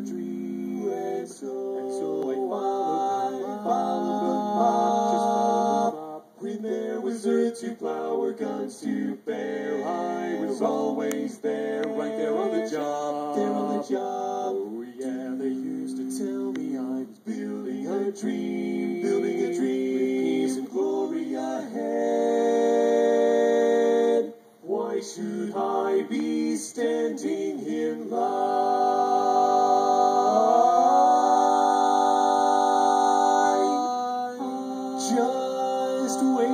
dream, and so I followed them up. When there was earth to plow or guns to bear, I was always there, right there on the job. Oh yeah, they used to tell me I was building a dream, with peace and glory ahead. Why should I be standing in line, just waiting